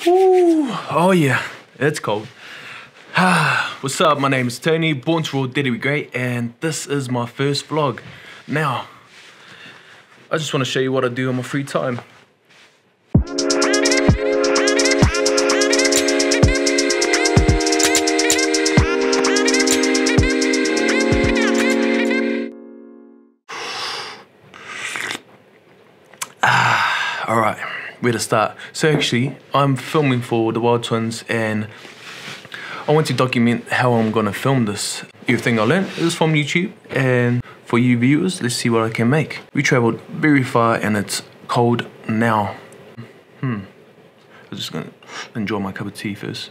Ooh, oh yeah, it's cold. What's up, my name is Tony, born to rule, dead to be great, and this is my first vlog. Now, I just want to show you what I do on my free time. Alright, where to start? So actually, I'm filming for the Wild Twins and I want to document how I'm gonna film this. Everything I learned is from YouTube, and for you viewers, let's see what I can make. We traveled very far and it's cold now. I'm just gonna enjoy my cup of tea first.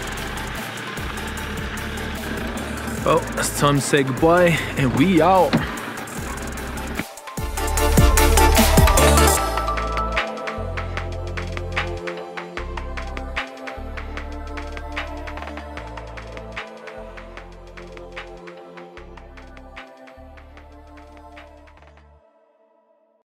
Well, it's time to say goodbye, and we out.